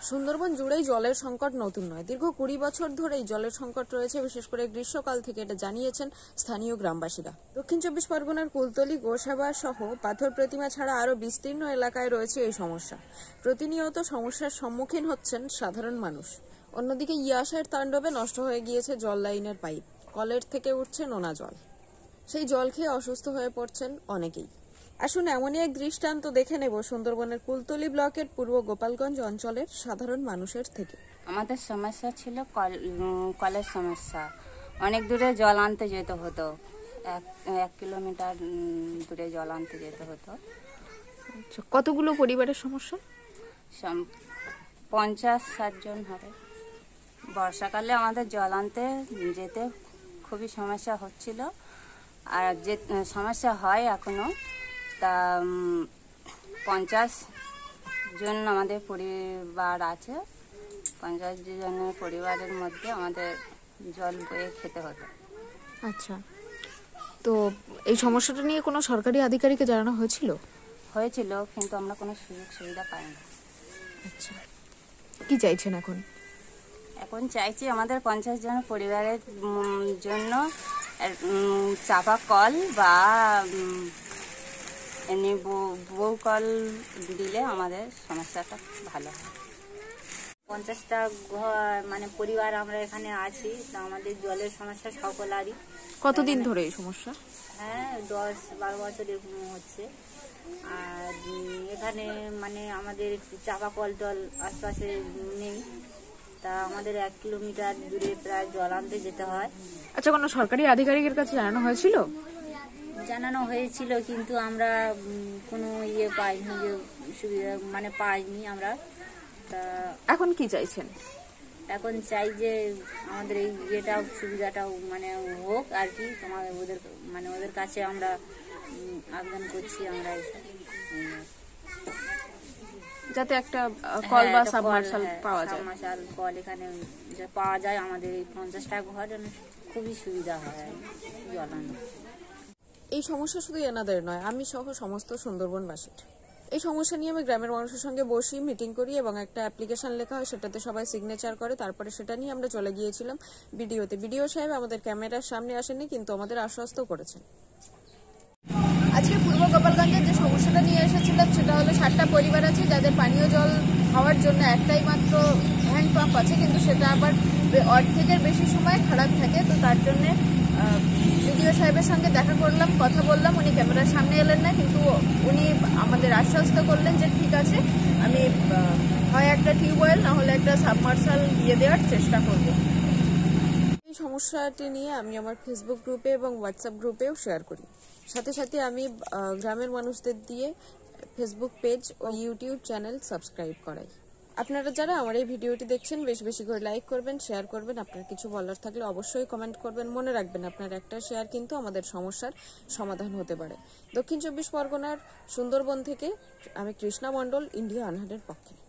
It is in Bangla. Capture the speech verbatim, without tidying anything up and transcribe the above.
সুন্দরবন জুড়েই জলের সংকট নতুন নয়। দীর্ঘ কুড়ি বছর ধরেই জলের সংকট রয়েছে, বিশেষ করে গ্রীষ্মকাল থেকে এটা জানিয়েছেন স্থানীয় গ্রামবাসীরা। দক্ষিণ চব্বিশ পরগনার কুলতলি, গোসাবা সহ পাথর প্রতিমা ছাড়া আরও বিস্তীর্ণ এলাকায় রয়েছে এই সমস্যা। প্রতিনিয়ত সমস্যার সম্মুখীন হচ্ছেন সাধারণ মানুষ। অন্যদিকে ইয়াসের তাণ্ডবে নষ্ট হয়ে গিয়েছে জল লাইনের পাইপ, কলের থেকে উঠছে নোনা জল। সেই জল খেয়ে অসুস্থ হয়ে পড়ছেন অনেকেই। আসুন এমনই এক দৃষ্টান্ত দেখে নেব সুন্দরবনের কুলতলি ব্লকের পূর্ব গোপালগঞ্জ অঞ্চলের সাধারণ মানুষের থেকে। আমাদের সমস্যা ছিল কল কলের সমস্যা। অনেক দূরে জল আনতে যেতে হতো, এক এক কিলোমিটার দূরে জল আনতে যেতে হতো। কতগুলো পরিবারের সমস্যা? পঞ্চাশ ষাট জন হবে। বর্ষাকালে আমাদের জল আনতে যেতে খুবই সমস্যা হচ্ছিল, আর যে সমস্যা হয় এখনো, তা পঞ্চাশ জন আমাদের পরিবার আছে। পঞ্চাশ জনের পরিবারের মধ্যে আমাদের জল বয়ে খেতে হতো। আচ্ছা, তো এই সমস্যাটা নিয়ে কোনো সরকারি আধিকারিককে জানানো হয়েছিল? হয়েছিল, কিন্তু আমরা কোনো সুযোগ সুবিধা পাইনি। আচ্ছা, কি চাইছেন এখন? এখন চাইছি আমাদের পঞ্চাশ জন পরিবারের জন্য চাপা কল বা এমনি বউ কল দিলে আমাদের সমস্যাটা ভালো হয়। পঞ্চাশটা ঘর মানে পরিবার আমরা এখানে আছি, তো আমাদের জলের সমস্যা সকলারই। কতদিন ধরে এই সমস্যা? হ্যাঁ, দশ বারো বছর এরকম হচ্ছে। আর এখানে মানে আমাদের চাপা কল টল আশপাশে নেই, তা আমাদের এক কিলোমিটার দূরে প্রায় জল আনতে যেতে হয়। আচ্ছা, কোনো সরকারি আধিকারিকের কাছে জানানো হয়েছিল? জানানো হয়েছিল, কিন্তু আমরা কোনো ইয়ে পাইনি, যে সুবিধা মানে পাইনি আমরা। তা এখন কি চাইছেন? এখন চাই যে আমাদের এই ইয়েটাও সুবিধাটাও মানে হোক আর কি। তোমার ওদের মানে ওদের কাছে আমরা আবেদন করছি আমরা, যাতে একটা কল বা সাবমার্শাল পাওয়া যায়। সাবমার্শাল কল এখানে পাওয়া যায়, আমাদের এই পঞ্চাশটা ঘর খুবই সুবিধা হয় জল আনতে। এই সমস্যা শুধু এনাদের নয়, আমি সহ সমস্ত সুন্দরবনবাসীর। এই সমস্যা নিয়ে আমি গ্রামের মানুষের সঙ্গে বসি, মিটিং করি এবং একটা অ্যাপ্লিকেশন লেখা হয়, সেটাতে সবাই সিগনেচার করে। তারপরে সেটা নিয়ে আমরা চলে গিয়েছিলাম বিডিওতে। বিডিও সাহেব আমাদের ক্যামেরার সামনে আসেননি, কিন্তু আমাদের আশ্বস্ত করেছেন। আজকে পূর্ব গোপালগঞ্জের যে সমস্যাটা নিয়ে এসেছিলাম সেটা হলো ষাটটা পরিবার আছে যাদের পানীয় জল খাওয়ার জন্য একটাই মাত্র হ্যান্ড পাম্প আছে, কিন্তু সেটা আবার অর্ধেকের বেশি সময় খারাপ থাকে। তো তার জন্যে বিডিও সাহেবের সঙ্গে দেখা করলাম, কথা বললাম। উনি ক্যামেরার সামনে এলেন না, কিন্তু উনি আমাদের আশ্বস্ত করলেন যে ঠিক আছে, আমি হয় একটা টিউবওয়েল না হলে একটা সাবমার্শাল দিয়ে দেওয়ার চেষ্টা করব। এই সমস্যাটি নিয়ে আমি আমার ফেসবুক গ্রুপে এবং হোয়াটসঅ্যাপ গ্রুপেও শেয়ার করি। সাথে সাথে আমি গ্রামের মানুষদের দিয়ে ফেসবুক পেজ ও ইউটিউব চ্যানেল সাবস্ক্রাইব করাই। আপনারা যারা আমার এই ভিডিওটি দেখছেন, বেশ বেশি করে লাইক করবেন, শেয়ার করবেন। আপনার কিছু বলার থাকলে অবশ্যই কমেন্ট করবেন। মনে রাখবেন, আপনার একটা শেয়ার কিন্তু আমাদের সমস্যার সমাধান হতে পারে। দক্ষিণ চব্বিশ পরগনার সুন্দরবন থেকে আমি কৃষ্ণা মণ্ডল, ইন্ডিয়া আনহারের পক্ষে।